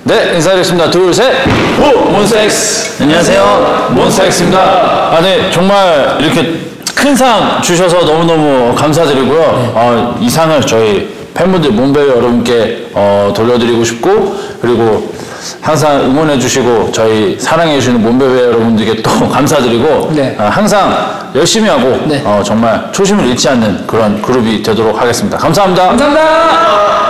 네, 인사드리겠습니다. 둘, 셋! 오! 몬스타엑스! 안녕하세요. 몬스타엑스입니다. 네, 정말 이렇게 큰 상 주셔서 너무너무 감사드리고요. 이 상을 저희 팬분들, 몬베이 여러분께 돌려드리고 싶고, 그리고 항상 응원해주시고, 저희 사랑해주시는 몬베이 여러분들께 또 감사드리고, 네. 항상 열심히 하고, 네. 정말 초심을 잃지 않는 그런 그룹이 되도록 하겠습니다. 감사합니다. 감사합니다.